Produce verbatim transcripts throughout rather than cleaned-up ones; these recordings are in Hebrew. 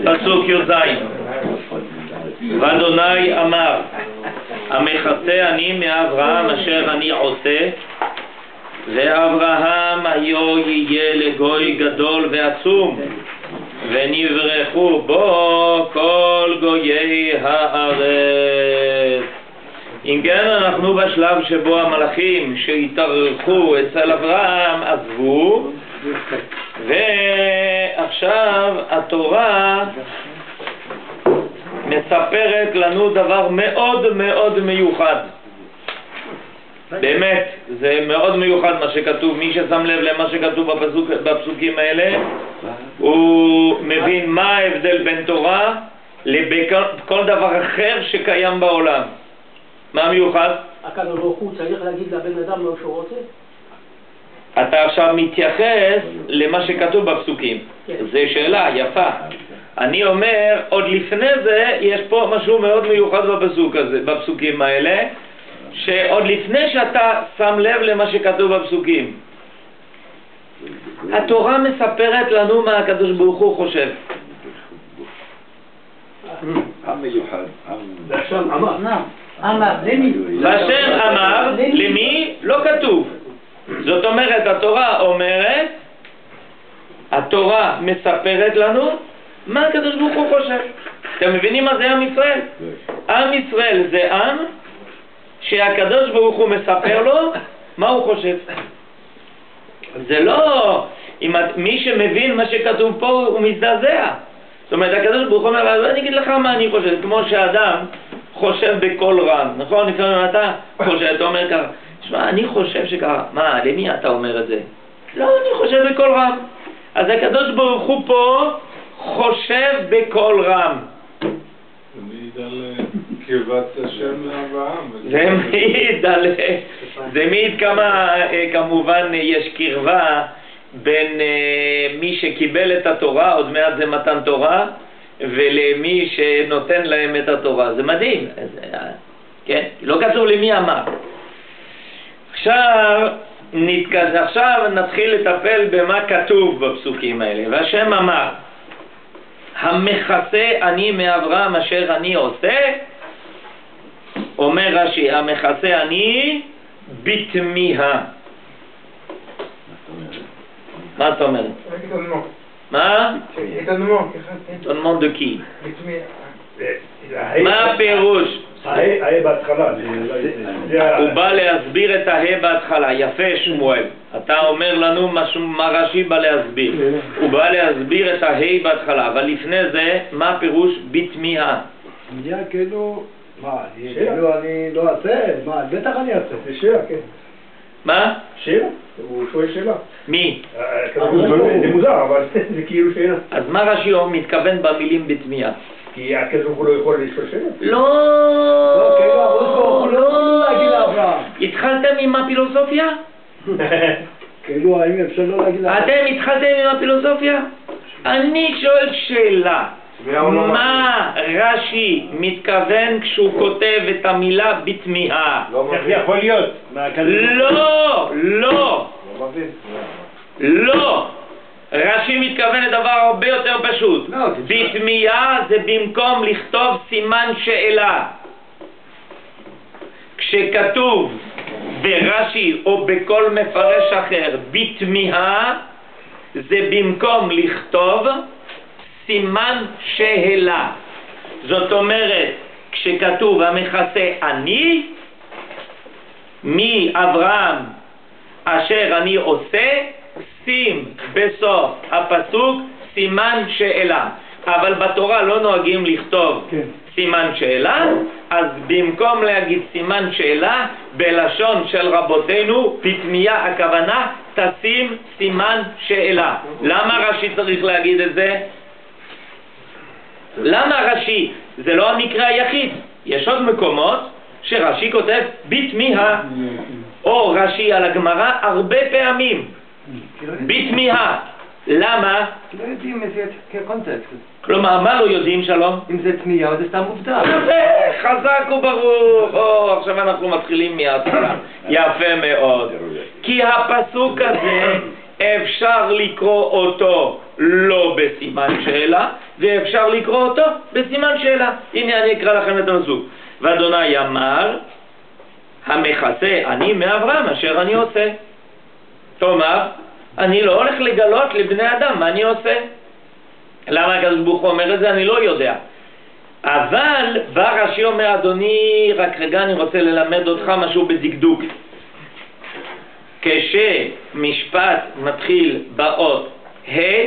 פסוק י"ז. ואדוני אמר, המכסה אני מאברהם אשר אני עושה, ואברהם היו יהיה לגוי גדול ועצום, ונברכו בו כל גויי הארץ. אם כן, אנחנו בשלב שבו המלאכים שהתארחו אצל אברהם עזבו, ועכשיו התורה מספרת לנו דבר מאוד מאוד מיוחד. באמת, זה מאוד מיוחד מה שכתוב. מי ששם לב למה שכתוב בפסוק, בפסוקים האלה, הוא מבין מה ההבדל בין תורה לכל דבר אחר שקיים בעולם. מה מיוחד? הקדוש ברוך הוא צריך להגיד לבן אדם מה שהוא רוצה? אתה עכשיו מתייחס למה שכתוב בפסוקים. כן. זו שאלה יפה. אני אומר, עוד לפני זה יש פה משהו מאוד מיוחד בפסוק הזה, בפסוקים האלה, שעוד לפני שאתה שם לב למה שכתוב בפסוקים, התורה מספרת לנו מה הקדוש ברוך הוא חושב. עם מיוחד. והשם אמר. אמר, למי? והשם אמר, למי? לא כתוב. זאת אומרת, התורה אומרת, התורה מספרת לנו מה הקדוש ברוך הוא חושב. אתם מבינים מה זה עם ישראל? עם ישראל זה עם שהקדוש ברוך הוא מספר לו מה הוא חושב. זה לא, אם מי שמבין מה שכתוב פה הוא מזדעזע. זאת אומרת, הקדוש ברוך הוא אומר, אני אגיד לך מה אני חושב, כמו שאדם חושב בקול רם, נכון? לפעמים אתה חושב, אתה אומר ככה, תשמע, אני חושב שככה, מה, למי אתה אומר את זה? לא, אני חושב בקול רם. אז הקדוש ברוך הוא פה חושב בקול רם. זה מעיד על קרבת השם לאברהם. זה מעיד על, זה מעיד כמה, כמובן יש קרבה בין מי שקיבל את התורה, עוד מעט זה מתן תורה, ולמי שנותן להם את התורה. זה מדהים. כן? לא כתוב למי אמר. עכשיו, נתקז, עכשיו נתחיל לטפל במה כתוב בפסוקים האלה. והשם אמר, המכסה אני מאברהם אשר אני עושה, אומר רש"י, המכסה אני בתמיהה. מה אתה אומר? מה? étonnement de qui? מה הפירוש? ההא בהתחלה. הוא בא להסביר את ההא בהתחלה. יפה שמואל, אתה אומר לנו מה רש"י בא להסביר. הוא בא להסביר את ההא בהתחלה, אבל לפני זה מה הפירוש בתמיהה? תמיהה כאילו, מה, כאילו אני לא אעשה, מה, בטח אני אעשה, זה שאלה, כן. מה? שאלה, הוא שואל שאלה. מי? זה מוזר, אבל זה כאילו שאלה. אז מה רש"י מתכוון במילים בתמיהה? כי הכסף הוא לא יכול לשאול שאלה? לא, הוא לא יכול להגיד לאברהם. התחלתם עם הפילוסופיה? כאילו, האם אפשר לא להגיד לאברהם? אתם התחלתם עם הפילוסופיה? אני שואל שאלה. מה רש"י מתכוון כשהוא כותב את המילה בתמיהה? איך זה יכול להיות? לא, לא, לא. רש"י מתכוון לדבר הרבה יותר פשוט. בתמיהה זה במקום לכתוב סימן שאלה. כשכתוב ברש"י או בכל מפרש אחר בתמיהה, זה במקום לכתוב סימן שאלה. זאת אומרת, כשכתוב המכסה אני מאברהם אשר אני עושה, שים בסוף הפסוק סימן שאלה. אבל בתורה לא נוהגים לכתוב כן. סימן שאלה, אז במקום להגיד סימן שאלה, בלשון של רבותינו, בתמיהה הכוונה, תשים סימן שאלה. למה רש"י צריך להגיד את זה? למה רש"י? זה לא המקרה היחיד. יש עוד מקומות שרש"י כותב בתמיהה, או רש"י על הגמרא הרבה פעמים בתמיהה. למה? לא יודעים איזה כקונטקסט. כלומר, מה לא יודעים, שלום? אם זה תמיהה או זה סתם עובדה. חזק וברור. או, עכשיו אנחנו מתחילים מההתחלה. יפה מאוד. כי הפסוק הזה אפשר לקרוא אותו לא בסימן שאלה, ואפשר לקרוא אותו בסימן שאלה. הנה אני אקרא לכם את הפסוק. ואדוני אמר, המכסה אני מאברהם אשר אני עושה. כלומר, אני לא הולך לגלות לבני אדם מה אני עושה. למה הקדוש ברוך הוא אומר את זה? אני לא יודע. אבל בא רש"י אומר, אדוני, רק רגע אני רוצה ללמד אותך משהו בדקדוק. כשמשפט מתחיל באות ה',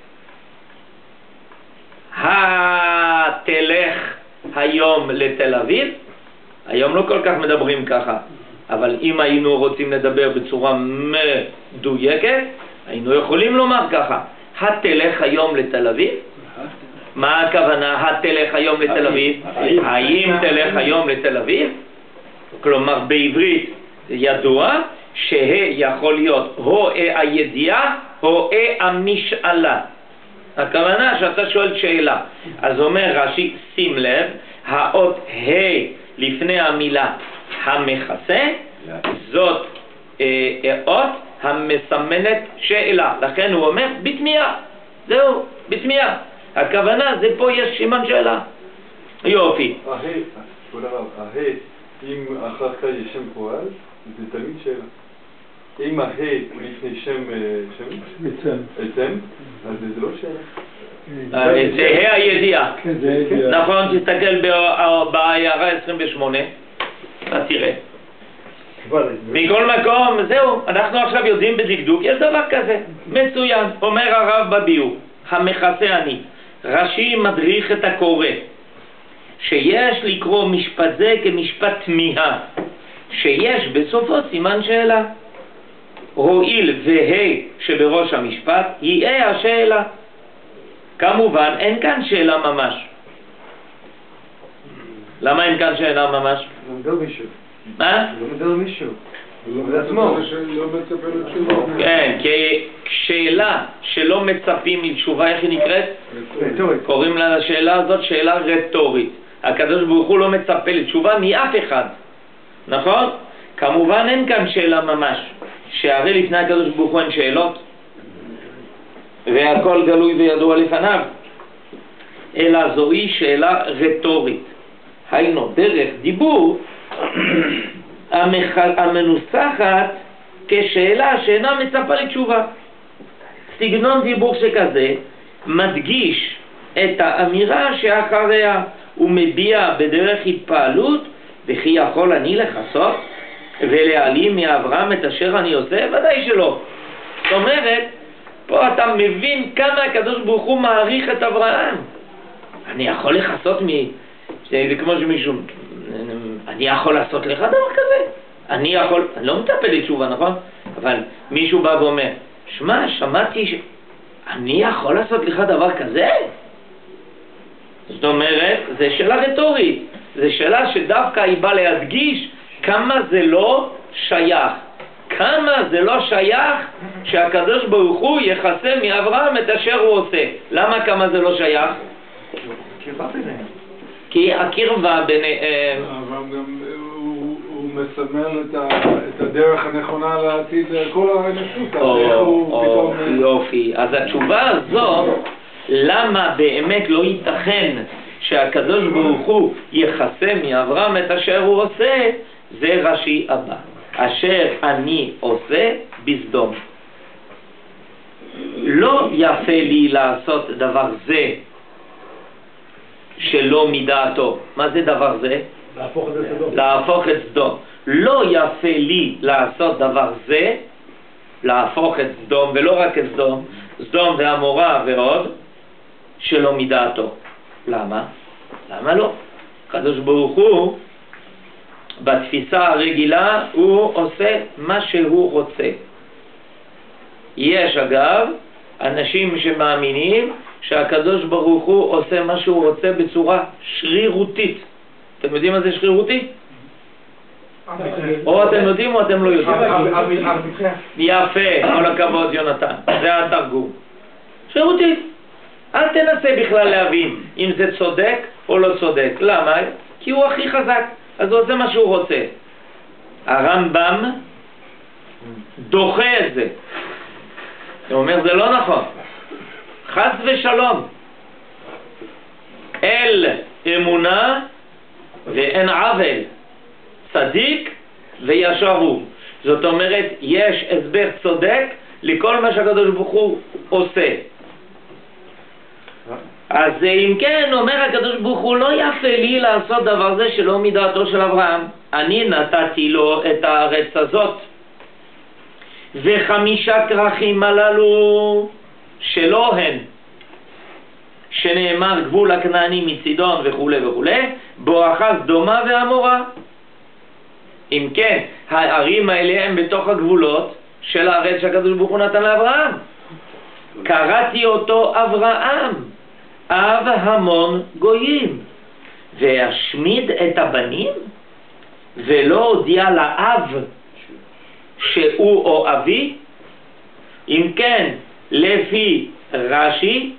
התלך היום לתל אביב, היום לא כל כך מדברים ככה, אבל אם היינו רוצים לדבר בצורה מדויקת, היינו יכולים לומר ככה, התלך היום לתל אביב. מה הכוונה התלך היום לתל אביב? האם תלך היום לתל אביב? כלומר בעברית ידוע שה יכול להיות או הידיעה או המשאלה. הכוונה שאתה שואל שאלה. אז אומר רש"י, שים לב, האות ה' לפני המילה המכסה, זאת אה, אות המסמנת שאלה. לכן הוא אומר בתמיהה. זהו, בתמיהה. הכוונה זה פה יש סימן שאלה. יופי. ההי, כבוד הרב, ההי, אם אחר כך יש שם פועל, זה תמיד שאלה. אם ההי הוא לפני שם, שם? עצם, אז זה לא שאלה. זה ה' הידיעה. נכון, תסתכל בעיירה עשרים ושמונה, אתה תראה. מכל מקום, זהו, אנחנו עכשיו יודעים בדקדוק, יש דבר כזה, מצוין. אומר הרב בביאור, המכסה אני. רש"י מדריך את הקורא שיש לקרוא משפט זה כמשפט תמיהה, שיש בסופו סימן שאלה. הואיל וה' שבראש המשפט יהיה השאלה. כמובן אין כאן שאלה ממש. למה אין כאן שאלה ממש? לא מדבר מישהו. מה? לא מדבר מישהו. לא מצפה לתשובה. כן, כי שאלה שלא מצפים לתשובה, איך היא נקראת? רטורית. קוראים לה לשאלה הזאת שאלה רטורית. הקדוש ברוך הוא לא מצפה לתשובה מאף אחד, נכון? כמובן אין כאן שאלה ממש, שהרי לפני הקדוש ברוך הוא אין שאלות והכל גלוי וידוע לפניו, אלא זוהי שאלה רטורית, היינו דרך דיבור המנוסחת כשאלה שאינה מצפה לתשובה. סגנון דיבור שכזה מדגיש את האמירה שאחריה ומביע בדרך התפעלות, וכי יכול אני לחסות ולהעלים מאברהם את אשר אני עושה? ודאי שלא. זאת אומרת, פה אתה מבין כמה הקדוש ברוך הוא מעריך את אברהם. אני יכול לחסות מ... זה כמו שמישהו... אני יכול לעשות לך דבר כזה? אני יכול... אני לא מטפל לתשובה, נכון? אבל מישהו בא ואומר, שמע, שמעתי ש... אני יכול לעשות לך דבר כזה? זאת אומרת, זה שאלה רטורית. זה שאלה שדווקא היא באה להדגיש כמה זה לא שייך. כמה זה לא שייך שהקדוש ברוך הוא יחסה מאברהם את אשר הוא עושה. למה כמה זה לא שייך? קרבה ביניהם. כי הקרבה ביניהם... אבל גם הוא, הוא מסמל את, ה, את הדרך הנכונה לעתיד כל האנושות. או, איך הוא או, פתאום... יופי. אז התשובה הזו, למה באמת לא ייתכן שהקדוש ברוך הוא יחסה מאברהם את אשר הוא עושה, זה רש"י הבא. אשר אני עושה בסדום. לא יפה לי לעשות דבר זה שלא מדעתו. מה זה דבר זה? להפוך את זה סדום. להפוך את סדום. לא יפה לי לעשות דבר זה, להפוך את סדום, ולא רק את סדום, סדום ועמורה ועוד, שלא מדעתו. למה? למה לא? הקדוש ברוך הוא בתפיסה הרגילה הוא עושה מה שהוא רוצה. יש אגב אנשים שמאמינים שהקדוש ברוך הוא עושה מה שהוא רוצה בצורה שרירותית. אתם יודעים מה זה שרירותי? או אתם יודעים או אתם לא יודעים? יפה, כל הכבוד יונתן, זה התרגום. שרירותית. אל תנסה בכלל להבין אם זה צודק או לא צודק. למה? כי הוא הכי חזק, אז הוא עושה מה שהוא רוצה. הרמב"ם דוחה את זה. הוא אומר זה לא נכון. חס ושלום. אל אמונה ואין עוול, צדיק וישר הוא. זאת אומרת, יש הסבר צודק לכל מה שהקדוש ברוך הוא עושה. אז אם כן, אומר הקדוש ברוך הוא, לא יפה לי לעשות דבר זה שלא מדעתו של אברהם. אני נתתי לו את הארץ הזאת, וחמישה כרכים הללו שלא הן, שנאמר גבול הכנעני מצידון וכו' וכו', בואכה סדומה ועמורה. אם כן, הערים האלה הם בתוך הגבולות של הארץ שהקדוש ברוך הוא נתן לאברהם. קראתי אותו אברהם, אב המון גויים, והשמיד את הבנים, ולא הודיע לאב שהוא או אבי. אם כן, לפי רש"י,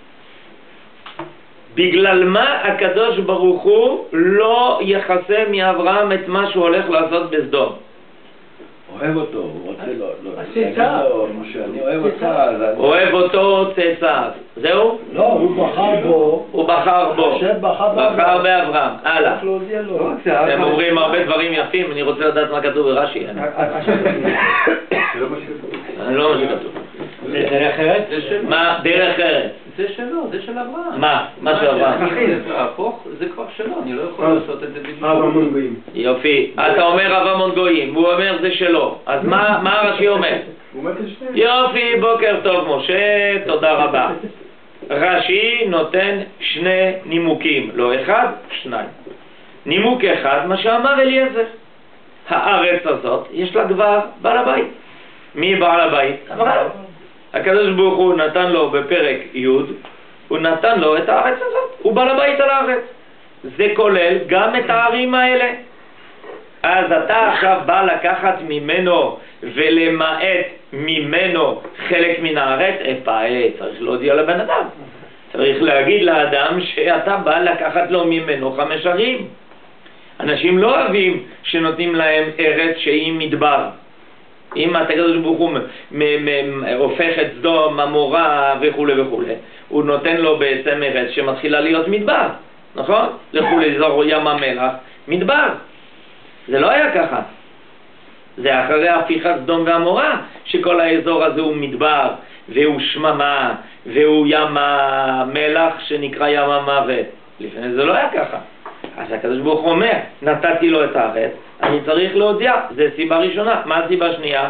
בגלל מה הקדוש ברוך הוא לא יחסה מאברהם את מה שהוא הולך לעשות בסדום? אוהב אותו, הוא רוצה לו, עשית צער. אני אוהב אותך, אז אני... אוהב אותו צאצאיו. זהו? לא, הוא בחר בו. הוא בחר בו. השם בחר באברהם. בחר באברהם. הלאה. צריך להודיע לו. הם אומרים הרבה דברים יפים, אני רוצה לדעת מה כתוב ברש"י. זה לא מה שכתוב. אני לא מה שכתוב. זה דרך ארץ? מה? דרך ארץ. זה שלו, זה של אברהם. מה? מה של אברהם? להפוך, זה כבר שלו, אני לא יכול לעשות את זה אב המון גויים. יופי. אתה אומר אב המון גויים, הוא אומר זה שלו. אז מה מה רש"י אומר? הוא אומר את שניהם. יופי, בוקר טוב משה, תודה רבה. רש"י נותן שני נימוקים, לא אחד, שניים. נימוק אחד, מה שאמר אליעזר. הארץ הזאת, יש לה כבר בעל הבית. מי בעל הבית? אברהם. הקדוש ברוך הוא נתן לו בפרק י', הוא נתן לו את הארץ הזאת, הוא בעל הבית על הארץ. זה כולל גם את הערים האלה. אז אתה עכשיו בא לקחת ממנו ולמעט ממנו חלק מן הארץ, איפה, צריך להודיע לבן אדם. צריך להגיד לאדם שאתה בא לקחת לו ממנו חמש ערים. אנשים לא אוהבים שנותנים להם ארץ שהיא מדבר. אם הקדוש ברוך הוא הופך את סדום, עמורה וכו' וכו', הוא נותן לו בעצם ארץ שמתחילה להיות מדבר, נכון? לכו לאזור ים המלח, מדבר. זה לא היה ככה. זה אחרי הפיכת סדום ועמורה שכל האזור הזה הוא מדבר והוא שממה והוא ים המלח שנקרא ים המוות. לפני זה לא היה ככה. אז הקדוש ברוך הוא אומר, נתתי לו את הארץ, אני צריך להודיע. זה סיבה ראשונה. מה הסיבה שנייה?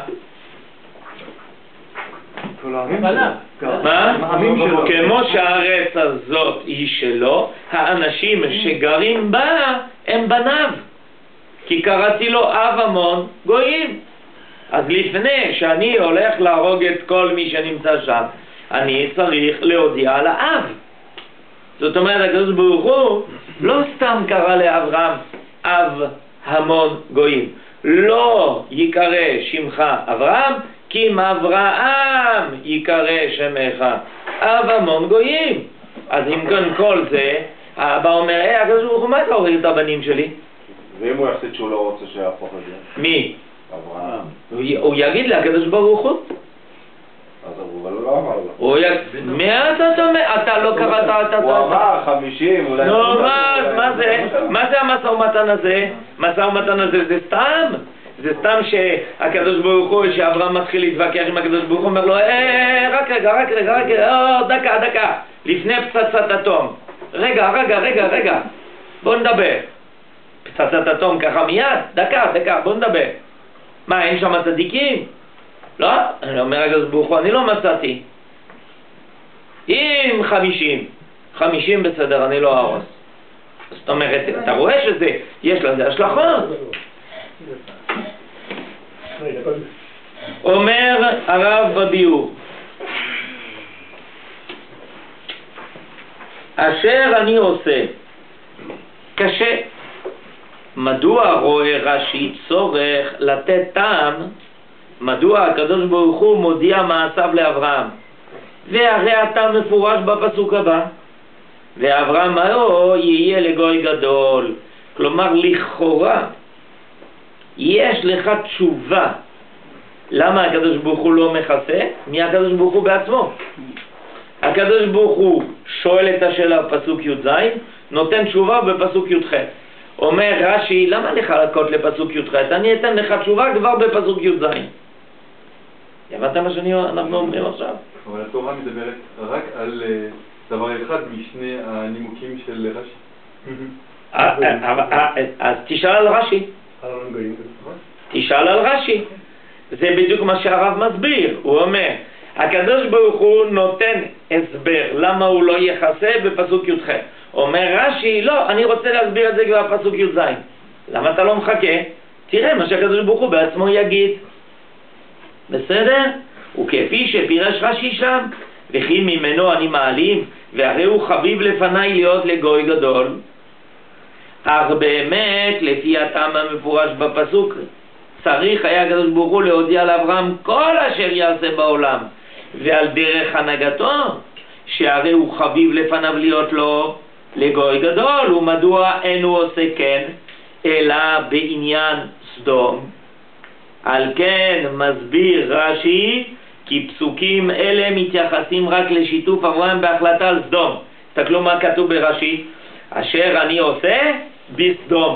כל העמים שלו. מה? העמים שלו. כמו שהארץ הזאת היא שלו, האנשים שגרים בה הם בניו. כי קראתי לו אב המון גויים. אז לפני שאני הולך להרוג את כל מי שנמצא שם, אני צריך להודיע על האב. זאת אומרת, הקדוש ברוך הוא לא סתם קרא לאברהם אב המון גויים. לא יקרא שמך אברהם, כי אם אברהם יקרא שמך אב המון גויים. אז אם כן כל זה, האבא אומר, היי, הקדוש ברוך הוא, מה אתה הוריד את הבנים שלי? ואם הוא יחליט שהוא לא רוצה שיהפוך את זה? מי? אברהם. הוא, הוא יגיד לקדוש ברוך הוא. אז הוא לא אמר לו. הוא יגיד, מה אתה אומר? אתה לא קראת את הוא אמר חמישים, אולי... נו, מה, מה זה? מה זה המשא ומתן הזה? משא ומתן הזה זה סתם? זה סתם שהקדוש ברוך הוא, שאברהם מתחיל להתווכח עם הקדוש ברוך הוא, אומר לו, אה, רק רגע, רק רגע, רק רגע, או, דקה, דקה, לפני פצצת אטום. רגע, רגע, רגע, רגע, בוא נדבר. פצצת אטום ככה מיד? דקה, דקה, בוא נדבר. מה, אין שם צדיקים? לא? אני אומר הקדוש ברוך הוא, אני לא מצאתי. אם חמישים, חמישים בסדר, אני לא ארוס. זאת אומרת, אתה רואה שזה, יש לזה השלכות. אומר הרב בביאור, אשר אני עושה קשה. מדוע רואה רש"י צורך לתת טעם? מדוע הקדוש ברוך הוא מודיע מעשיו לאברהם? והרי הטעם מפורש בפסוק הבא, ואברהם מאו יהיה לגוי גדול. כלומר, לכאורה יש לך תשובה למה הקדוש ברוך הוא לא מכסה? מי הקדוש ברוך הוא בעצמו? הקדוש ברוך הוא שואל את השאלה בפסוק י"ז, נותן תשובה בפסוק י"ח. אומר רש"י, למה לך לחכות לפסוק י"ח? אני אתן לך תשובה כבר בפסוק י"ז. הבנת מה שאנחנו אומרים עכשיו? אבל התורה מדברת רק על דבר אחד משני הנימוקים של רש"י. אז תשאל על רש"י. תשאל על רש"י. זה בדיוק מה שהרב מסביר. הוא אומר, הקדוש ברוך הוא נותן הסבר למה הוא לא יחסה בפסוק י"ח. אומר רש"י, לא, אני רוצה להסביר את זה כבר בפסוק י"ז. למה אתה לא מחכה? תראה מה שהקדוש ברוך הוא בעצמו יגיד. בסדר? וכפי שפירש רש"י שם, וכי ממנו אני מעלים, והרי הוא חביב לפניי להיות לגוי גדול. אך באמת, לפי הטעם המפורש בפסוק, צריך היה הקדוש ברוך הוא להודיע לאברהם כל אשר יעשה בעולם, ועל דרך הנהגתו, שהרי הוא חביב לפניו להיות לו לגוי גדול. ומדוע אין הוא עושה כן, אלא בעניין סדום? על כן מסביר רש"י כי פסוקים אלה מתייחסים רק לשיתוף אברהם בהחלטה על סדום. תסתכלו מה כתוב ברש"י, אשר אני עושה בסדום.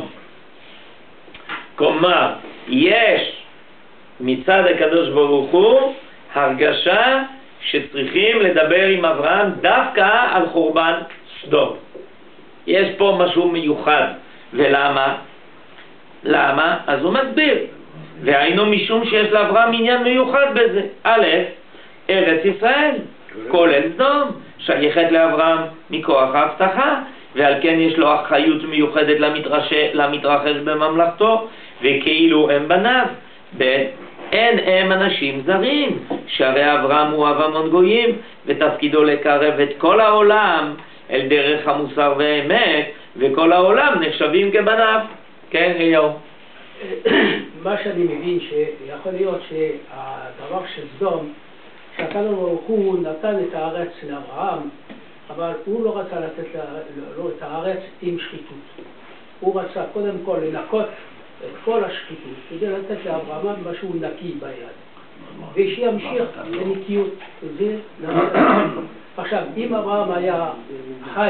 כלומר, יש מצד הקדוש ברוך הוא הרגשה שצריכים לדבר עם אברהם דווקא על חורבן סדום. יש פה משהו מיוחד. ולמה? למה? אז הוא מסביר. והיינו משום שיש לאברהם עניין מיוחד בזה. א', ארץ ישראל, כולל סדום, שייכת לאברהם מכוח ההבטחה, ועל כן יש לו אחריות מיוחדת למתרחש בממלכתו, וכאילו הם בניו. ב', אין הם אנשים זרים, שהרי אברהם הוא אב המון גויים, ותפקידו לקרב את כל העולם אל דרך המוסר והאמת, וכל העולם נחשבים כבניו. כן, אליהו? מה שאני מבין שיכול להיות שהדבר של סדום, שהקדוש ברוך הוא נתן את הארץ לאברהם, אבל הוא לא רצה לתת לו את הארץ עם שחיתות. הוא רצה קודם כל לנקות את כל השחיתות, כדי לתת לאברהם משהו נקי ביד, ושימשיך לנקיות. זה עכשיו, אם אברהם היה חי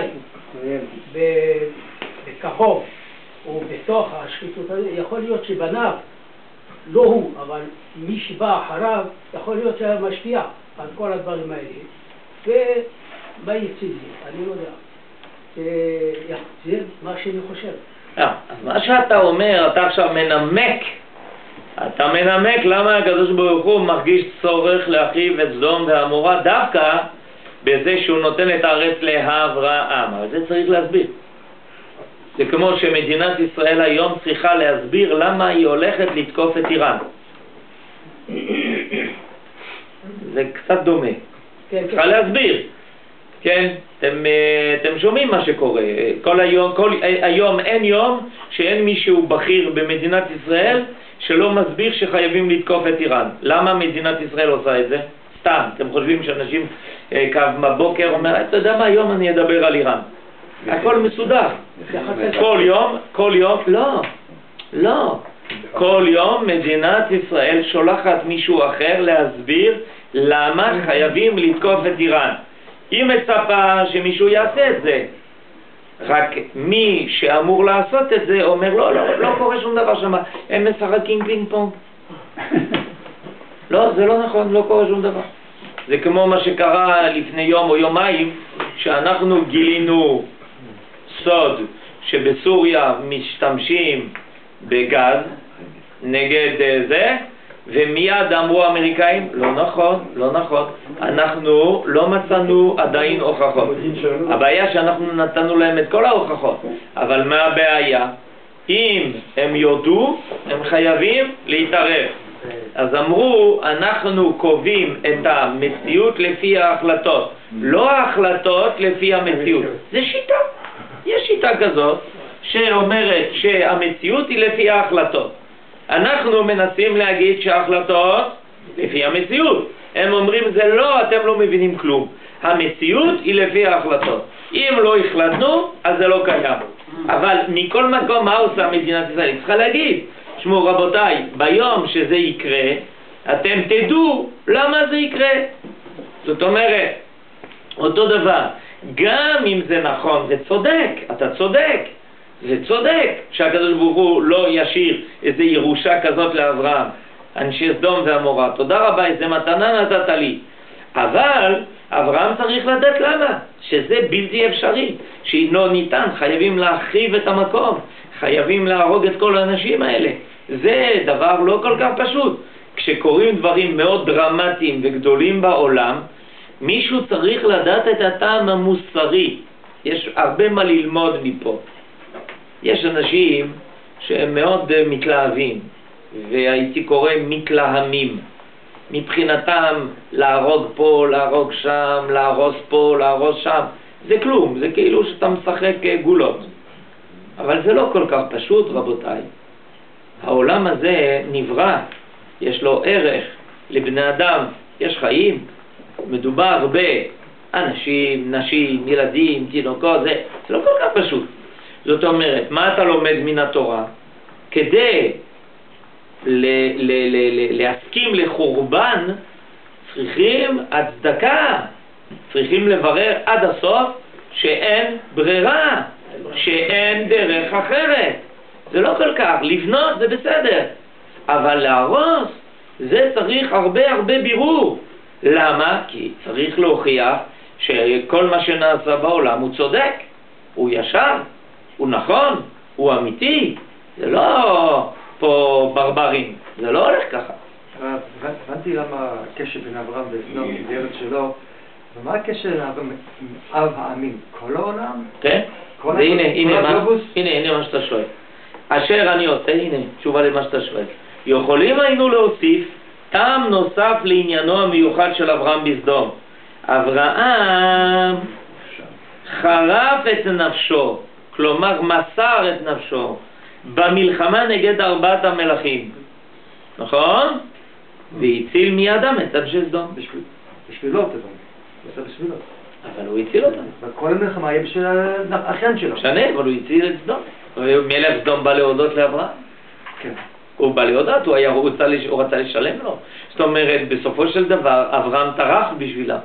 בקרוב או בתוך השחיתות, יכול להיות שבניו, לא הוא, אבל מי שבא אחריו, יכול להיות שהיה משפיע על כל הדברים האלה. ומה יצא זה? אני לא יודע. זה מה שאני חושב. אז מה שאתה אומר, אתה עכשיו מנמק, אתה מנמק למה הקדוש ברוך הוא מרגיש צורך להחריב את סדום ועמורה דווקא בזה שהוא נותן את הארץ לאברהם. אבל זה צריך להסביר. זה כמו שמדינת ישראל היום צריכה להסביר למה היא הולכת לתקוף את איראן. זה קצת דומה. צריכה להסביר. כן, אתם, אתם שומעים מה שקורה. כל היום, כל, היום אין יום שאין מישהו בכיר במדינת ישראל שלא מסביר שחייבים לתקוף את איראן. למה מדינת ישראל עושה את זה? סתם, אתם חושבים שאנשים קם בבוקר אומר, אתה יודע מה, היום אני אדבר על איראן. הכל מסודר. כל יום, כל יום, לא, לא. כל יום מדינת ישראל שולחת מישהו אחר להסביר למה חייבים לתקוף את איראן. היא מצפה שמישהו יעשה את זה. רק מי שאמור לעשות את זה אומר, לא, לא, לא קורה שום דבר שם. הם משחקים פינג פונג. לא, זה לא נכון, לא קורה שום דבר. זה כמו מה שקרה לפני יום או יומיים, שאנחנו גילינו סוד שבסוריה משתמשים בגז נגד זה, ומיד אמרו האמריקאים, לא נכון, לא נכון, אנחנו לא מצאנו עדיין הוכחות. הבעיה שאנחנו נתנו להם את כל ההוכחות, אבל מה הבעיה? אם הם יודו, הם חייבים להתערב. אז אמרו, אנחנו קובעים את המציאות לפי ההחלטות, לא ההחלטות לפי המציאות. זה שיטה. יש שיטה כזאת שאומרת שהמציאות היא לפי ההחלטות. אנחנו מנסים להגיד שההחלטות לפי המציאות. הם אומרים, זה לא, אתם לא מבינים כלום. המציאות היא לפי ההחלטות. אם לא החלטנו, אז זה לא קיים. אבל מכל מקום, מה עושה מדינת ישראל? צריכה להגיד, שמו רבותיי, ביום שזה יקרה, אתם תדעו למה זה יקרה. זאת אומרת, אותו דבר, גם אם זה נכון, זה צודק, אתה צודק, זה צודק שהקדוש ברוך הוא לא ישאיר איזה ירושה כזאת לאברהם, אנשי סדום ועמורה, תודה רבה, איזה מתנה נתת לי. אבל אברהם צריך לדעת למה, שזה בלתי אפשרי, שאינו ניתן, חייבים להרחיב את המקום, חייבים להרוג את כל האנשים האלה. זה דבר לא כל כך פשוט. כשקוראים דברים מאוד דרמטיים וגדולים בעולם, מישהו צריך לדעת את הטעם המוסרי. יש הרבה מה ללמוד מפה. יש אנשים שהם מאוד מתלהבים, והייתי קורא מתלהמים. מבחינתם להרוג פה, להרוג שם, להרוס פה, להרוס שם, זה כלום, זה כאילו שאתה משחק גולות. אבל זה לא כל כך פשוט, רבותיי. העולם הזה נברא, יש לו ערך לבני אדם, יש חיים, מדובר באנשים, נשים, ילדים, תינוקות, זה, זה לא כל כך פשוט. זאת אומרת, מה אתה לומד מן התורה? כדי ל- ל- ל- ל- להסכים לחורבן, צריכים הצדקה, צריכים לברר עד הסוף שאין ברירה, שאין דרך אחרת. זה לא כל כך, לבנות זה בסדר, אבל להרוס זה צריך הרבה הרבה בירור. למה? כי צריך להוכיח שכל מה שנעשה בעולם הוא צודק, הוא ישר, הוא נכון, הוא אמיתי. זה לא פה ברברים, זה לא הולך ככה. הבנתי למה הקשר בין אברהם וסדום, בארץ שלו, ומה הקשר עם אב העמים? כל העולם? כן? והנה, הנה, מה, הנה, הנה מה שאתה שואל. אשר אני עושה, הנה, תשובה למה שאתה שואל. יכולים היינו להוסיף טעם נוסף לעניינו המיוחד של אברהם בסדום. אברהם חרף את נפשו, כלומר מסר את נפשו, במלחמה נגד ארבעת המלכים. נכון? והציל מידם את אנשי סדום. בשבילו, תבוא. זה בשבילו. אבל הוא הציל אותם. כל המלחמה יהיה בשביל האחיין שלו. שנה, אבל הוא הציל את סדום. מלך סדום בא להודות לאברהם. כן. הוא בא להודות, הוא, היה, הוא, רצה, הוא רצה לשלם לו. זאת אומרת, בסופו של דבר, אברהם טרח בשבילם.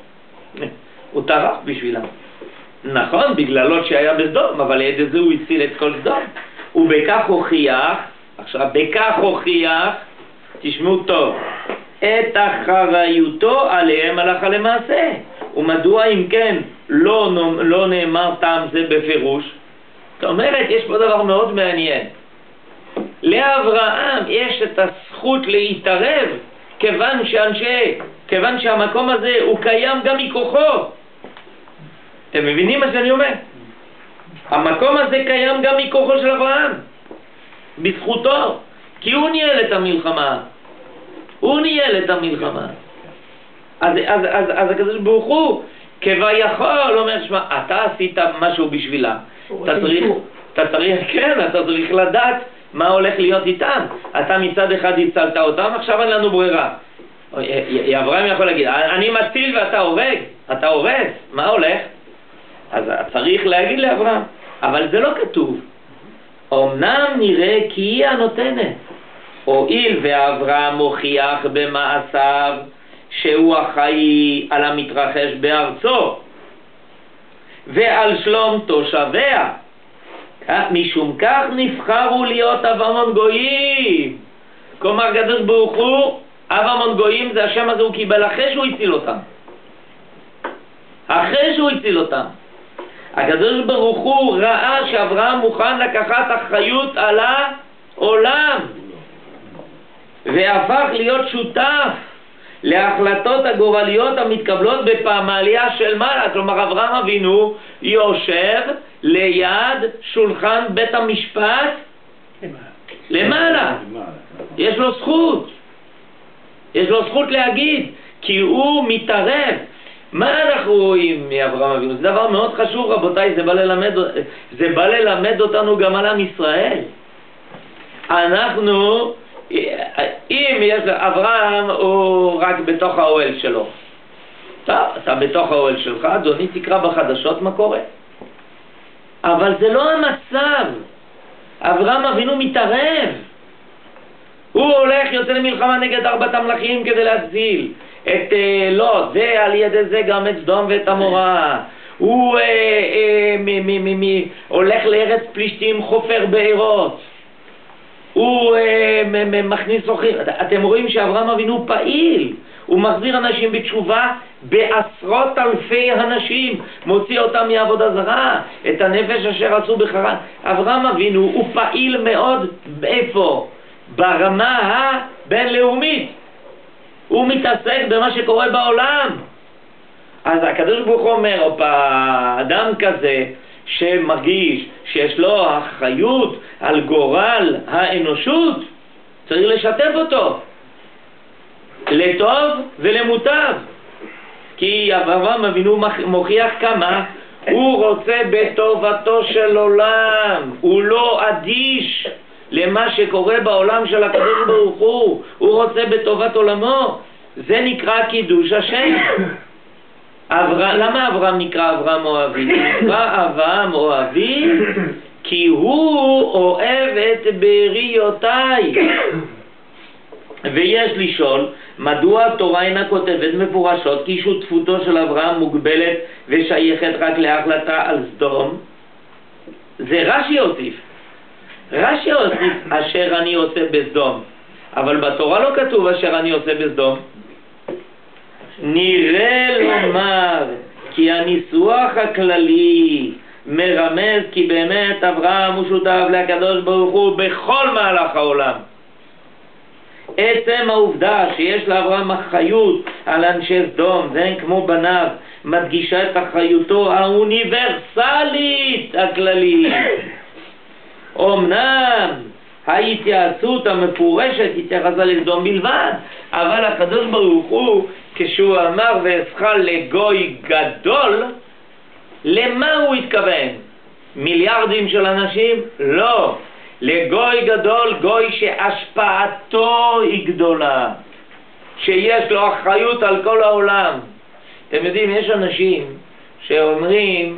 הוא טרח בשבילם. נכון, בגללו שהיה בסדום, אבל ליד זה הוא הציל את כל סדום. ובכך הוכיח, עכשיו, בכך הוכיח, תשמעו טוב, את אחריותו עליהם הלכה למעשה. ומדוע אם כן לא, לא נאמר טעם זה בפירוש? זאת אומרת, יש פה דבר מאוד מעניין. לאברהם יש את הזכות להתערב, כיוון שאנשי, כיוון שהמקום הזה הוא קיים גם מכוחו. אתם מבינים מה שאני אומר? המקום הזה קיים גם מכוחו של אברהם, בזכותו, כי הוא ניהל את המלחמה. הוא ניהל את המלחמה. אז, אז, אז, אז הקדוש ברוך הוא כביכול אומר, שמע, אתה עשית משהו בשבילה. אתה צריך, אתה צריך, כן, אתה צריך לדעת מה הולך להיות איתם. אתה מצד אחד הצלת אותם, עכשיו אין לנו ברירה. אברהם יכול להגיד, אני מציל ואתה הורג, אתה הורס, מה הולך? אז צריך להגיד לאברהם, אבל זה לא כתוב. אמנם נראה כי היא הנותנת. הואיל ואברהם מוכיח במעשיו שהוא אחראי על המתרחש בארצו ועל שלום תושביה, משום כך נבחרו להיות אב המון גויים. כלומר, הקדוש ברוך הוא, אב המון גויים, זה השם הזה הוא קיבל אחרי שהוא הציל אותם. אחרי שהוא הציל אותם. הקדוש ברוך הוא ראה שאברהם מוכן לקחת אחריות על העולם והפך להיות שותף להחלטות הגורליות המתקבלות בפמליה של מעלה. כלומר, אברהם אבינו יושב ליד שולחן בית המשפט למעלה. יש לו זכות. יש לו זכות להגיד, כי הוא מתערב. מה אנחנו רואים מאברהם אבינו? זה דבר מאוד חשוב, רבותיי, זה בא ללמד, זה בא ללמד אותנו גם על עם ישראל. אנחנו, אם יש, אברהם הוא רק בתוך האוהל שלו. אתה, אתה בתוך האוהל שלך, אדוני, תקרא בחדשות מה קורה. אבל זה לא המצב. אברהם אבינו מתערב. הוא הולך, יוצא למלחמה נגד ארבעת המלכים כדי להציל את לא, זה על ידי זה גם את סדום ואת עמורה. הוא אה, אה, מ, מ, מ, מ, הולך לארץ פלישתים, חופר בארות. הוא אה, מ, מ, מכניס אורחים. אתם רואים שאברהם אבינו פעיל. הוא מחזיר אנשים בתשובה בעשרות אלפי אנשים, מוציא אותם מעבודה זרה, את הנפש אשר עשו בחרן. אברהם אבינו הוא פעיל מאוד. איפה? ברמה הבינלאומית. הוא מתעסק במה שקורה בעולם. אז הקדוש ברוך הוא אומר, אדם כזה שמרגיש שיש לו אחריות על גורל האנושות, צריך לשתף אותו לטוב ולמוטב. כי אברהם אבינו מוכיח כמה הוא רוצה בטובתו של עולם, הוא לא אדיש למה שקורה בעולם של הקדוש ברוך הוא, הוא רוצה בטובת עולמו. זה נקרא קידוש השם. אברהם, למה אברהם נקרא אברהם אוהבי? נקרא אברהם אוהבי כי הוא אוהב את בריותיי. ויש לשאול, מדוע התורה אינה כותבת מפורשות כי שותפותו של אברהם מוגבלת ושייכת רק להחלטה על סדום? זה רש"י הוסיף. רש"י הוסיף אשר אני עושה בסדום, אבל בתורה לא כתוב אשר אני עושה בסדום. נראה לומר כי הניסוח הכללי מרמז כי באמת אברהם הוא שותף לקדוש ברוך הוא בכל מהלך העולם. עצם העובדה שיש לאברהם אחריות על אנשי סדום ואין כמו בניו מדגישה את אחריותו האוניברסלית הכללית. אמנם ההתייעצות המפורשת התייחסה לסדום בלבד, אבל הקדוש ברוך הוא כשהוא אמר ואסחה לגוי גדול, למה הוא התכוון? מיליארדים של אנשים? לא. לגוי גדול, גוי שהשפעתו היא גדולה, שיש לו אחריות על כל העולם. אתם יודעים, יש אנשים שאומרים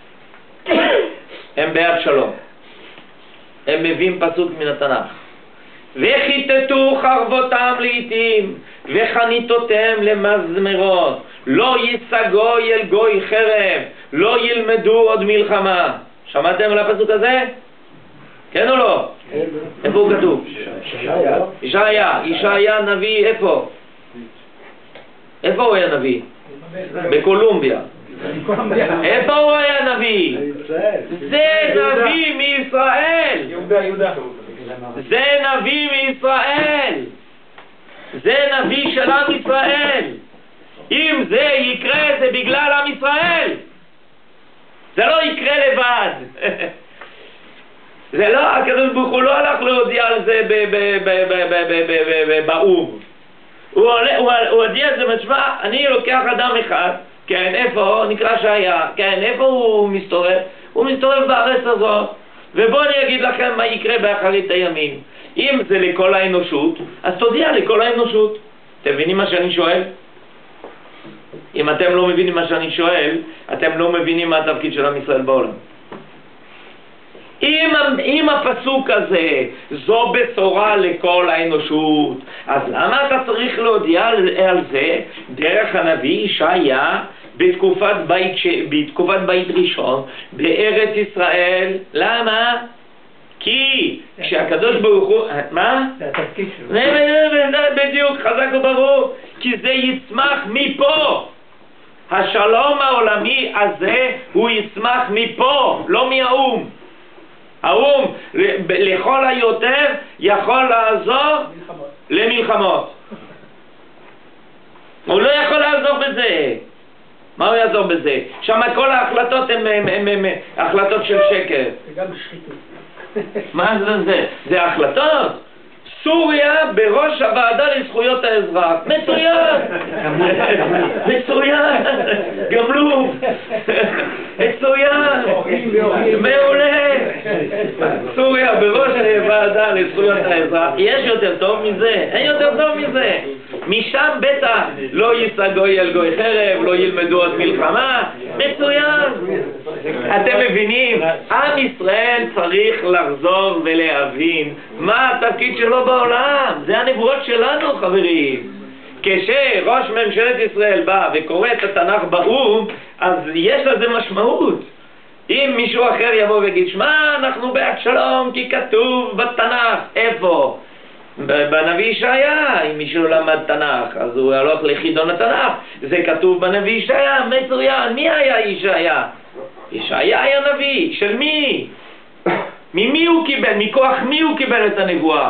הם בעד שלום, הם מביאים פסוק מן התנ"ך, וחיטטו חרבותם לעתים וחניתותיהם למזמרות, לא יישא גוי אל גוי חרב, לא ילמדו עוד מלחמה. שמעתם על הפסוק הזה? כן או לא? איפה הוא כתוב? ישעיה. ישעיה נביא איפה? איפה הוא היה נביא? בקולומביה. איפה הוא היה נביא? זה נביא מישראל. זה נביא מישראל. זה נביא של עם ישראל. אם זה יקרה זה בגלל עם ישראל. זה לא יקרה לבד. זה לא, הקדוש ברוך הוא לא הלך להודיע על זה באום. הוא הודיע את זה משמע, אני לוקח אדם אחד, כן, איפה? נקרא שהיה, כן, איפה הוא מסתובב? הוא מסתובב בארץ הזאת, ובואו אני אגיד לכם מה יקרה באחרית הימים. אם זה לכל האנושות, אז תודיע לכל האנושות. אתם מבינים מה שאני שואל? אם אתם לא מבינים מה שאני שואל, אתם לא מבינים מה התפקיד של עם ישראל בעולם. אם, אם הפסוק הזה זו בשורה לכל האנושות, אז למה אתה צריך להודיע על, על זה דרך הנביא ישעיה בתקופת בית, בתקופת בית ראשון בארץ ישראל? למה? כי כשהקדוש ברוך הוא... מה? זה התפקיד שלו. בדיוק, חזק וברור, כי זה יצמח מפה. השלום העולמי הזה הוא יצמח מפה, לא מהאום. האום לכל היותר יכול לעזור למלחמות. הוא לא יכול לעזור בזה. מה הוא יעזור בזה? שם כל ההחלטות הן החלטות של שקר. זה גם שחיתות. מה זה זה? זה החלטות? סוריה בראש הוועדה לזכויות האזרח. מצוין! מצוין! גמלו! מצוין! מעולה! סוריה בראש הוועדה לזכויות האזרח. יש יותר טוב מזה? אין יותר טוב מזה. משם בטח לא יישא גוי אל גוי חרב, לא ילמדו עוד מלחמה. מצוין! אתם מבינים? עם ישראל צריך לחזור ולהבין מה התפקיד שלו בעולם. זה הנבואות שלנו, חברים. כשראש ממשלת ישראל בא וקורא את התנ"ך באו"ם, אז יש לזה משמעות. אם מישהו אחר יבוא ויגיד, שמע, אנחנו בעד שלום כי כתוב בתנ"ך, איפה? בנביא ישעיה. אם מישהו למד תנ"ך, אז הוא הולך לחידון התנ"ך, זה כתוב בנביא ישעיה, מצוין. מי היה ישעיה? ישעיה היה נביא, של מי? ממי הוא קיבל? מכוח מי הוא קיבל את הנבואה?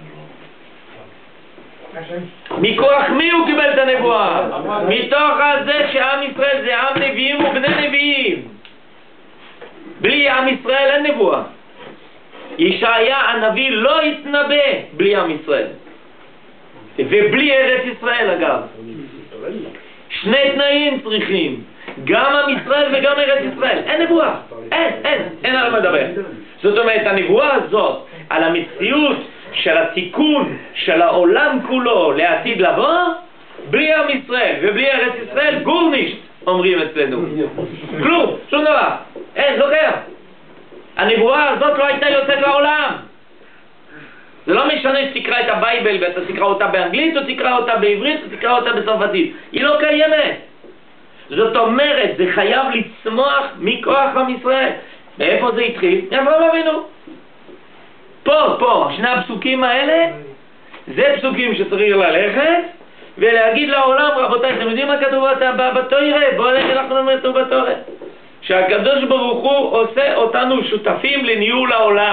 מכוח מי הוא קיבל את הנבואה? מתוך זה שעם ישראל זה עם נביאים ובני נביאים. בלי עם ישראל אין נבואה. ישעיה הנביא לא התנבא בלי עם ישראל, ובלי ארץ ישראל. אגב, שני תנאים צריכים, גם עם ישראל וגם ארץ ישראל. אין נבואה, אין, אין, אין על מה לדבר. זאת אומרת, הנבואה הזאת על המציאות של התיקון של העולם כולו לעתיד לבוא, בלי עם ישראל ובלי ארץ ישראל, גורנישט, אומרים אצלנו. כלום, שום דבר, אין, לא קיים. הנבואה הזאת לא הייתה יוצאת לעולם. זה לא משנה שתקרא את הבייבל ואתה תקרא אותה באנגלית או תקרא אותה בעברית או תקרא אותה בצרפתית, היא לא קיימת. זאת אומרת, זה חייב לצמוח מכוח עם ישראל. מאיפה זה התחיל? מאברהם אבינו. פה, פה, שני הפסוקים האלה, זה פסוקים שצריך ללכת ולהגיד לעולם, רבותיי, אתם יודעים מה כתוב בתורה? בואו נגיד אנחנו נאמרנו בתורה. שהקדוש ברוך הוא עושה אותנו שותפים לניהול העולם.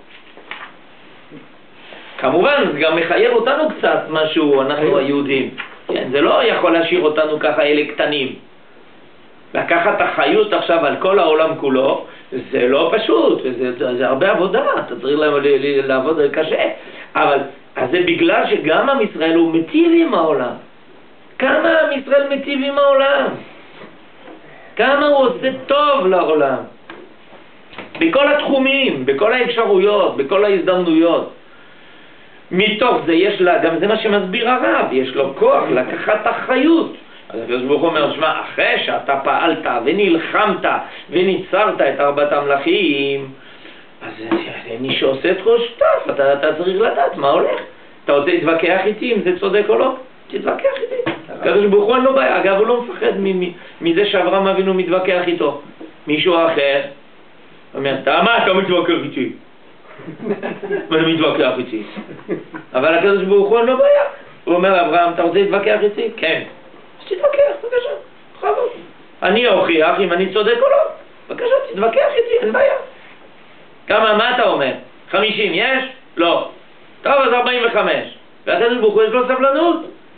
כמובן, זה גם מחייב אותנו קצת משהו, אנחנו היהודים. כן, זה לא יכול להשאיר אותנו ככה אלה קטנים. לקחת אחריות עכשיו על כל העולם כולו, זה לא פשוט, זה, זה, זה הרבה עבודה, אתה צריך לעבוד קשה. אבל אז זה בגלל שגם עם ישראל הוא מטיב עם העולם. כמה עם ישראל מטיב עם העולם? כמה הוא עושה טוב לעולם? בכל התחומים, בכל האפשרויות, בכל ההזדמנויות. מתוך זה יש לה, גם זה מה שמסביר הרב, יש לו כוח לקחת אחריות. אז הקדוש ברוך הוא אומר, שמע, אחרי שאתה פעלת ונלחמת וניצרת את ארבעת המלכים, אז מי שעושה את כל שותף, אתה, אתה צריך לדעת מה הולך. אתה רוצה להתווכח איתי אם זה צודק או לא? תתווכח איתי. הקדוש ברוך הוא אין לו בעיה. אגב, הוא לא מפחד מזה שאברהם אבינו מתווכח איתו. מישהו אחר אומר, אתה מה אתה מתווכח איתי? מה אתה מתווכח איתי? אבל הקדוש ברוך הוא אין לו בעיה. הוא אומר, אברהם, אתה רוצה להתווכח איתי? כן. אז תתווכח, בבקשה, בכבוד. אני אוכיח אם אני צודק או לא. בבקשה, תתווכח איתי, אין בעיה. כמה, מה אתה אומר? חמישים, יש? לא. טוב, אז ארבעים וחמש. והקדוש ברוך הוא יש לו סבלנות.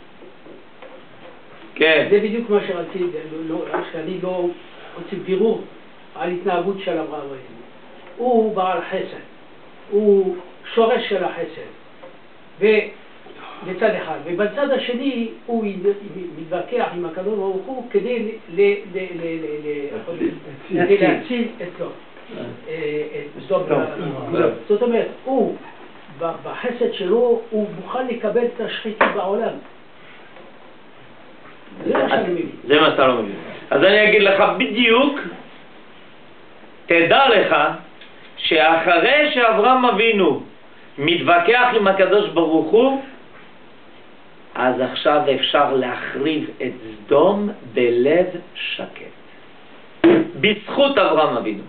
כן. זה בדיוק מה שרציתי, שאני לא רוצה בירור על התנהגות של אברהם אבינו. הוא בעל חסד, הוא שורש של החסד, ובצד אחד, ובצד השני הוא מתווכח עם הקדוש ברוך הוא כדי להציל את לוט, את סדום. זאת אומרת, הוא בחסד שלו הוא מוכן לקבל את השחיתות בעולם. זה מה שאני מבין. זה מה שאתה לא מבין. אז אני אגיד לך בדיוק, תדע לך שאחרי שאברהם אבינו מתווכח עם הקדוש ברוך הוא, אז עכשיו אפשר להחריב את סדום בלב שקט. בזכות אברהם אבינו.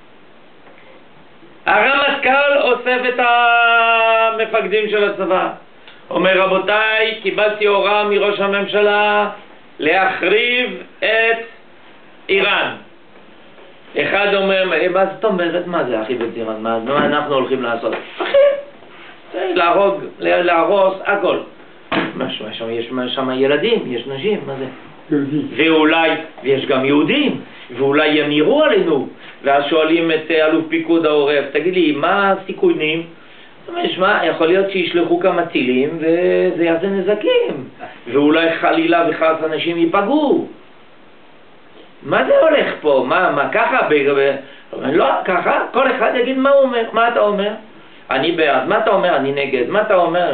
הרמטכ"ל אוסף את המפקדים של הצבא. אומר, רבותיי, קיבלתי הוראה מראש הממשלה להחריב את איראן. אחד אומר, מה זאת אומרת? מה זה להחריב את איראן? מה, מה אנחנו הולכים לעשות? אחי, להרוג, להרוס, הכל. משהו, שם, יש שם ילדים, יש נשים, מה זה? יהודים. ואולי, ויש גם יהודים, ואולי ימירו עלינו. ואז שואלים את אלוף פיקוד העורף, תגיד לי, מה הסיכונים? זאת אומרת, שמה, יכול להיות שישלחו כמה טילים וזה יעשה נזקים. ואולי חלילה וחס אנשים ייפגעו. מה זה הולך פה? מה, מה ככה? ב... ב... לא, ככה, כל אחד יגיד מה הוא אומר. מה אתה אומר? אני בעד. מה אתה אומר? אני נגד. מה אתה אומר?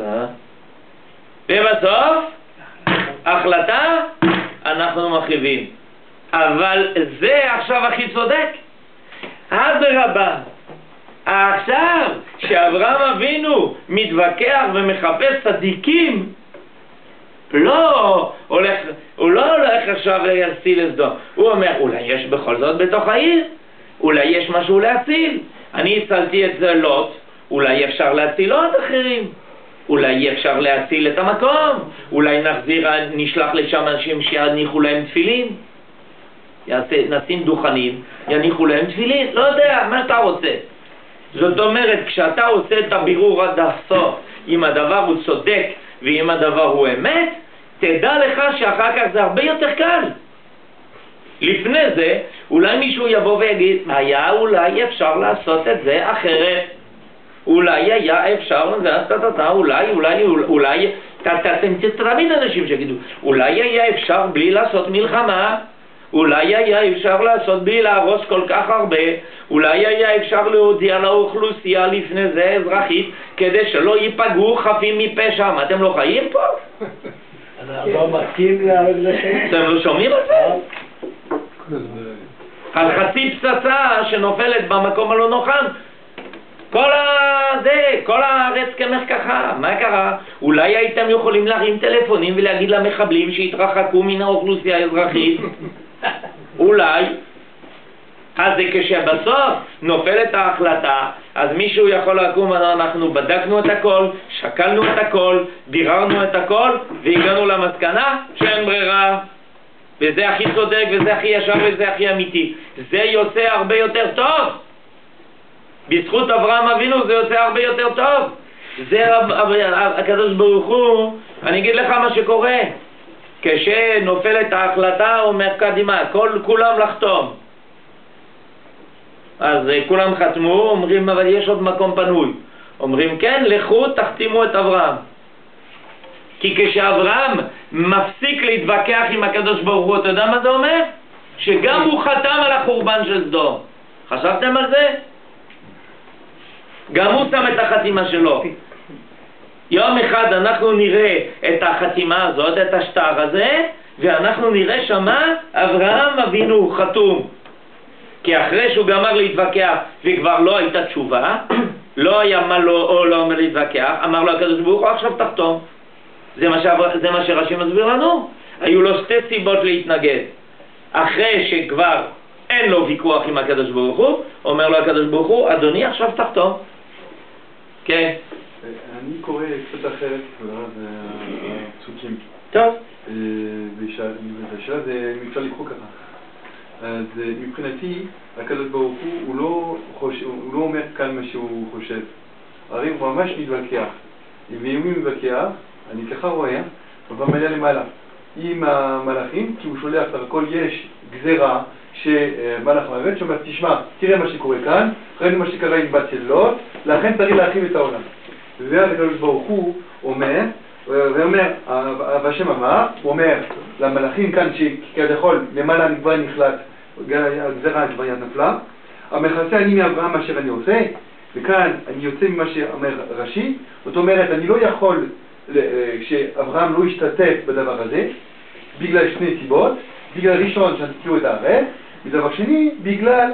ובסוף, החלטה, אנחנו מחריבים. אבל זה עכשיו הכי צודק. אדרבה, עכשיו שאברהם אבינו מתווכח ומחפש צדיקים, לא הולך, הוא לא הולך עכשיו להציל את סדום. הוא אומר, אולי יש בכל זאת בתוך העיר, אולי יש משהו להציל. אני הצלתי את זה לוט, אולי אפשר להציל עוד אחרים. אולי אפשר להציל את המקום, אולי נחזיר, נשלח לשם אנשים שיניחו להם תפילין, יעשה, נשים דוכנים, יניחו להם תפילין, לא יודע, מה אתה רוצה? זאת אומרת, כשאתה עושה את הבירור עד הסוף, אם הדבר הוא צודק ואם הדבר הוא אמת, תדע לך שאחר כך זה הרבה יותר קל. לפני זה, אולי מישהו יבוא ויגיד, היה אולי אפשר לעשות את זה אחרת. אולי היה אפשר, אולי, אולי, אולי, אתם תמיד אנשים שגידו, אולי היה אפשר בלי לעשות מלחמה, אולי היה אפשר לעשות בלי להרוס כל כך הרבה, אולי היה אפשר להודיע לאוכלוסייה לפני זה אזרחית, כדי שלא ייפגעו חפים מפשע. מה, אתם לא חיים פה? אני לא מסכים להרג לכם. אתם לא שומעים על זה? על חצי פצצה שנופלת במקום הלא נוחם, כל הזה, כל הארץ כמרקחה. מה קרה? אולי הייתם יכולים להרים טלפונים ולהגיד למחבלים שהתרחקו מן האוכלוסייה האזרחית. אולי. אז זה כשבסוף נופלת ההחלטה, אז מישהו יכול לקום, אנחנו בדקנו את הכל, שקלנו את הכל, ביררנו את הכל, והגענו למסקנה שאין ברירה. וזה הכי צודק, וזה הכי ישר, וזה הכי אמיתי. זה יוצא הרבה יותר טוב. בזכות אברהם אבינו זה יוצא הרבה יותר טוב. זה הקדוש ברוך הוא, אני אגיד לך מה שקורה. כשנופלת ההחלטה, הוא אומר קדימה, כל, כולם לחתום. אז כולם חתמו, אומרים אבל יש עוד מקום פנוי. אומרים כן, לכו תחתימו את אברהם. כי כשאברהם מפסיק להתווכח עם הקדוש ברוך הוא, אתה יודע מה זה אומר? שגם הוא חתם על החורבן של סדום. חשבתם על זה? גם הוא שם את החתימה שלו. יום אחד אנחנו נראה את החתימה הזאת, את השטר הזה, ואנחנו נראה שמה אברהם אבינו חתום. כי אחרי שהוא גמר להתווכח וכבר לא הייתה תשובה, לא היה מה לא או לא אומר להתווכח, אמר לו הקדוש ברוך הוא עכשיו תחתום. זה מה, שעבר, זה מה שרש"י מסביר לנו. היו לו שתי סיבות להתנגד. אחרי שכבר אין לו ויכוח עם הקדוש ברוך הוא, אומר לו הקדוש ברוך הוא, אדוני עכשיו תחתום. כן. אני קורא קצת אחרת, זה הפסוקים. טוב. והשאלה זה, אם אפשר לקרוא ככה. אז מבחינתי, הקדוש ברוך הוא, הוא לא, חושב, הוא לא אומר כאן מה שהוא חושב. הרי הוא ממש מתווכח. ואם הוא מתווכח, אני ככה רואה, הוא במלא למעלה. עם המלאכים, כי הוא שולח לכל יש גזירה שמלאך מוות, שאומר, תשמע, תראה מה שקורה כאן, ראינו מה שקרה עם בת של לוט, לכן צריך להרחיב את העולם. ואז הקדוש ברוך הוא אומר, ואומר, והשם אמר, הוא אומר למלאכים כאן שכביכול למעלה כבר נחלט, הגזירה כבר נפלה, המכסה אני מאברהם אשר אני עושה, וכאן אני יוצא ממה שאומר רש"י, זאת אומרת, אני לא יכול שאברהם לא ישתתף בדבר הזה, בגלל שני סיבות, בגלל ראשון שנתקיעו את הארץ, ודבר שני, בגלל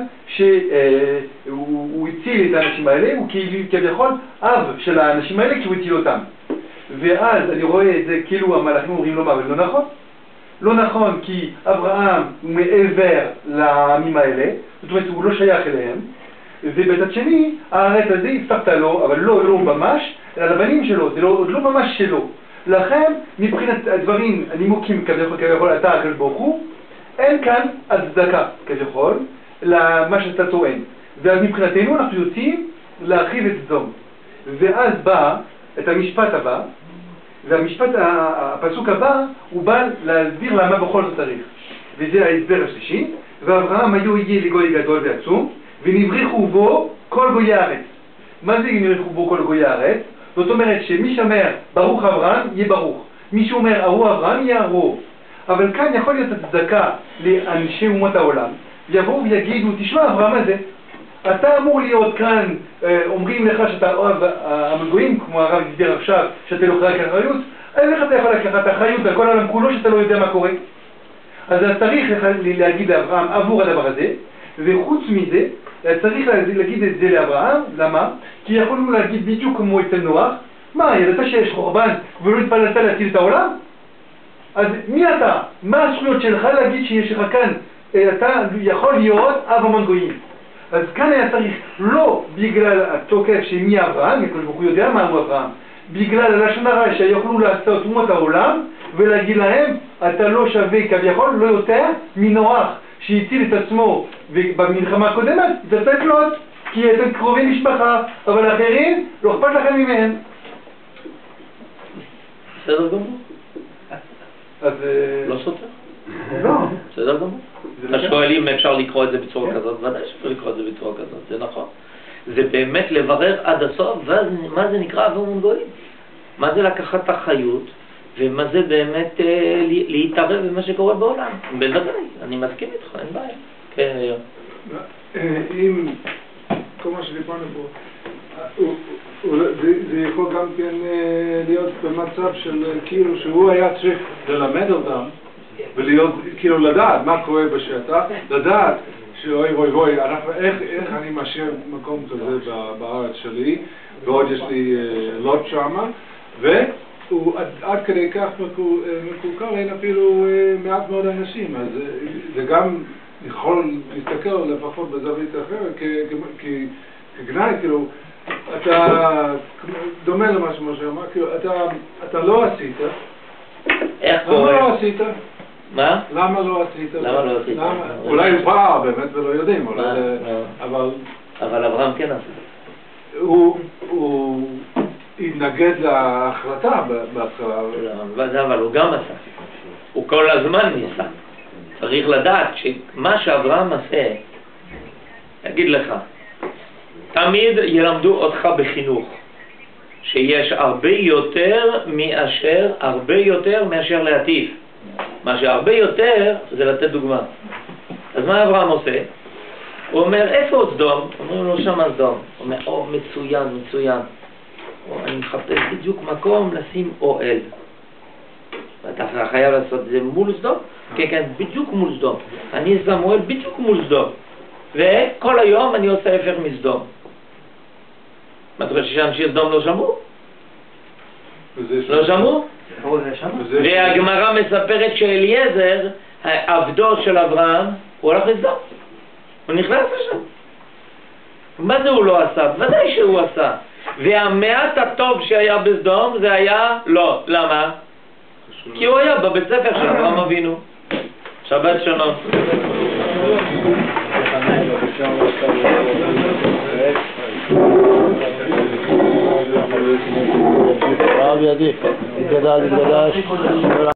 שהוא הציל את האנשים האלה, הוא כביכול אב של האנשים האלה כי הוא הציל אותם. ואז אני רואה את זה כאילו המלאכים אומרים לו מה, אבל לא נכון. לא נכון כי אברהם הוא מעבר לעמים האלה, זאת אומרת הוא לא שייך אליהם, ובצד שני, הארץ הזה הבטחת לו, אבל לא, לא ממש, אלא לבנים שלו, זה לא, לא ממש שלו. לכן, מבחינת הדברים, הנימוקים כביכול, כביכול אתה הקדוש ברוך הוא, אין כאן הצדקה כביכול, למה שאתה טוען. ואז מבחינתנו אנחנו יוצאים להרחיב את סדום. ואז בא את המשפט הבא, והמשפט, הפסוק הבא, הוא בא להסביר למה בכל זאת צריך. וזה ההסבר השלישי, ואברהם היו יהיה לגוי גדול ועצום, ונבריחו בו כל גויי הארץ. מה זה נבריחו בו כל גויי הארץ? זאת אומרת שמי שאומר ברוך אברהם יהיה ברוך, מי שאומר ארור אברהם יהיה ארור. אבל כאן יכול להיות הצדקה לאנשי אומות העולם, יבואו ויגידו, תשמע אברהם הזה, אתה אמור להיות כאן, אומרים לך שאתה אוהב המגויים, כמו הרב הסביר עכשיו, שאתה לא חלק אחריות, אז איך אתה יכול לקחת אחריות על כל העולם כולו שאתה לא יודע מה קורה? אז צריך להגיד לאברהם עבור הדבר הזה, וחוץ מזה, צריך להגיד את זה לאברהם, למה? כי יכולנו להגיד בדיוק כמו אצל נוח, מה, ידעת שיש חורבן ולא התפללת להציל את העולם? אז מי אתה? מה הזכויות שלך להגיד שיש לך כאן, אתה יכול להיות אב המון גויים? אז כאן היה צריך לא בגלל התוקף שמי אברהם, הוא יודע מה הוא אברהם, בגלל הלשון הרע שיוכלו לעשות אומות העולם ולהגיד להם אתה לא שווה כביכול לא יותר מנוח שהציל את עצמו במלחמה הקודמת, זה צריך להיות כי אתם קרובי משפחה, אבל אחרים לא אכפת לכם מהם. בסדר גמור? אז... לא סותר? לא. בסדר גמור? אתה שואל אם אפשר לקרוא את זה בצורה כזאת, ודאי שאפשר לקרוא את זה בצורה כזאת, זה נכון. זה באמת לברר עד הסוף, ומה זה נקרא אב המון גויים? מה זה לקחת את החיות, ומה זה באמת אה, להתערב במה שקורה בעולם? בוודאי, אני מסכים איתך, אין בעיה. כן, היום. אם כל מה שדיברנו פה, זה יכול גם כן להיות במצב של כאילו שהוא היה צריך ללמד אותם ולהיות, כאילו לדעת מה קורה בשטח, לדעת שאוי אוי אוי, איך אני משאיר מקום כזה בארץ שלי, ועוד יש לי לוט שמה, והוא עד כדי כך מקולקל, אין אפילו מעט מאוד אנשים, אז זה גם יכול להסתכל לפחות בזווית אחרת, כגנאי, כאילו, אתה דומה למה שאמר, כאילו, אתה לא עשית, איך קורה? למה לא עשית? מה? למה לא עשית? למה לא עשית? אולי הוא פער באמת ולא יודעים, אבל... אבל אברהם כן עשה. הוא התנגד להחלטה בהתחלה. אבל הוא גם עשה. הוא כל הזמן ניסה. צריך לדעת שמה שאברהם עשה, אגיד לך, תמיד ילמדו אותך בחינוך, שיש הרבה יותר מאשר, הרבה יותר מאשר להטיף. מה שהרבה יותר זה לתת דוגמה. אז מה אברהם עושה? הוא אומר, איפה סדום? אומרים לו, שם סדום. הוא אומר, או, מצוין, מצוין. אני מחפש בדיוק מקום לשים אוהל. ואתה חייב לעשות את זה מול סדום? כן, כן, בדיוק מול סדום. אני שם אוהל בדיוק מול סדום. וכל היום אני עושה הפך מסדום. מה אתה חושב שאנשי סדום לא שמעו? לא שמעו? והגמרא מספרת שאליעזר, עבדו של אברהם, הוא הולך לסדום. הוא נכנס לשם. מה זה הוא לא עשה? ודאי שהוא עשה. והמעט הטוב שהיה בסדום זה היה לא. למה? כי הוא היה בבית ספר של אברהם אבינו. שבת שלום. רב ידיף, גדל גדש